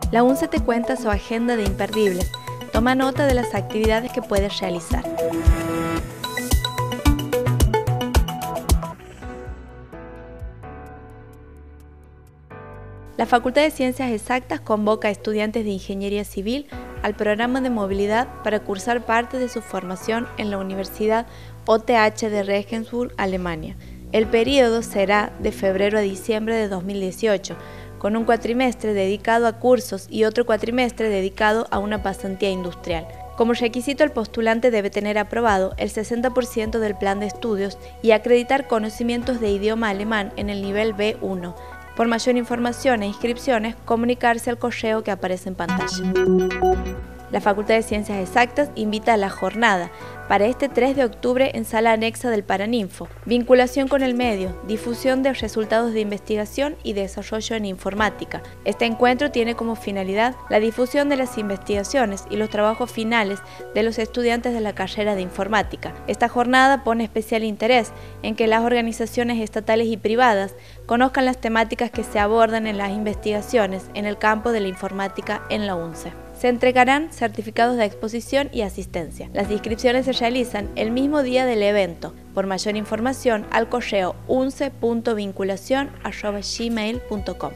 La UNCE te cuenta su agenda de imperdibles. Toma nota de las actividades que puedes realizar. La Facultad de Ciencias Exactas convoca a estudiantes de Ingeniería Civil al programa de movilidad para cursar parte de su formación en la Universidad OTH de Regensburg, Alemania. El periodo será de febrero a diciembre de 2018, con un cuatrimestre dedicado a cursos y otro cuatrimestre dedicado a una pasantía industrial. Como requisito, el postulante debe tener aprobado el 60% del plan de estudios y acreditar conocimientos de idioma alemán en el nivel B1. Por mayor información e inscripciones, comunicarse al correo que aparece en pantalla. La Facultad de Ciencias Exactas invita a la jornada para este 3 de octubre en sala anexa del Paraninfo. Vinculación con el medio, difusión de resultados de investigación y desarrollo en informática. Este encuentro tiene como finalidad la difusión de las investigaciones y los trabajos finales de los estudiantes de la carrera de informática. Esta jornada pone especial interés en que las organizaciones estatales y privadas conozcan las temáticas que se abordan en las investigaciones en el campo de la informática en la UNCE. Se entregarán certificados de exposición y asistencia. Las inscripciones se realizan el mismo día del evento. Por mayor información, al correo unce.vinculacion@gmail.com.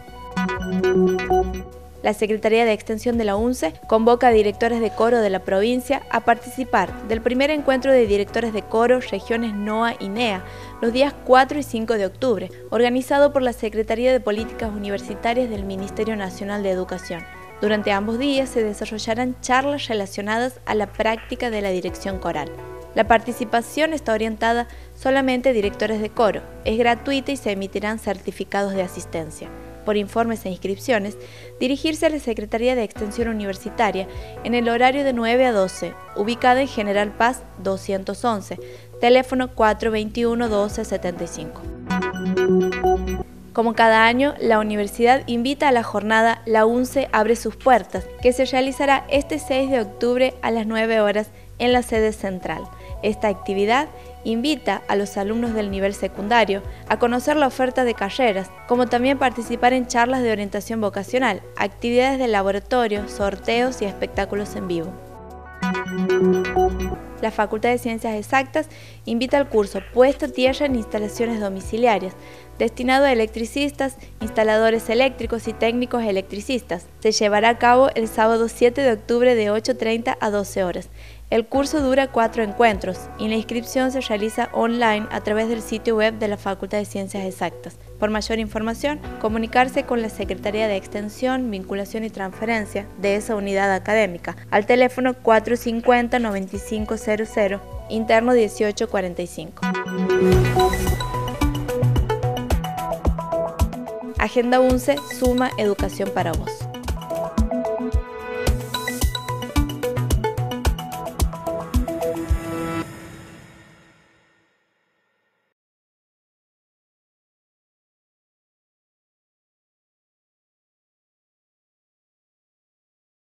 La Secretaría de Extensión de la UNCE convoca a directores de coro de la provincia a participar del primer encuentro de directores de coro regiones NOA y NEA los días 4 y 5 de octubre, organizado por la Secretaría de Políticas Universitarias del Ministerio Nacional de Educación. Durante ambos días se desarrollarán charlas relacionadas a la práctica de la dirección coral. La participación está orientada solamente a directores de coro, es gratuita y se emitirán certificados de asistencia. Por informes e inscripciones, dirigirse a la Secretaría de Extensión Universitaria en el horario de 9 a 12, ubicada en General Paz 211, teléfono 421-1275. Como cada año, la universidad invita a la jornada La UNCE abre sus puertas, que se realizará este 6 de octubre a las 9 horas en la sede central. Esta actividad invita a los alumnos del nivel secundario a conocer la oferta de carreras, como también participar en charlas de orientación vocacional, actividades de laboratorio, sorteos y espectáculos en vivo. La Facultad de Ciencias Exactas invita al curso Puesta a Tierra en Instalaciones Domiciliarias, destinado a electricistas, instaladores eléctricos y técnicos electricistas. Se llevará a cabo el sábado 7 de octubre de 8:30 a 12 horas. El curso dura 4 encuentros y la inscripción se realiza online a través del sitio web de la Facultad de Ciencias Exactas. Por mayor información, comunicarse con la Secretaría de Extensión, Vinculación y Transferencia de esa unidad académica al teléfono 450-9500, interno 1845. Agenda UNCE suma educación para vos.